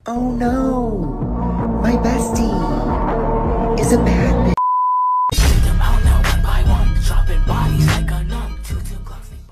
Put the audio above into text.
Oh no! My bestie is a bad bitch. Them out now one by one, dropping bodies like a numb. Too close.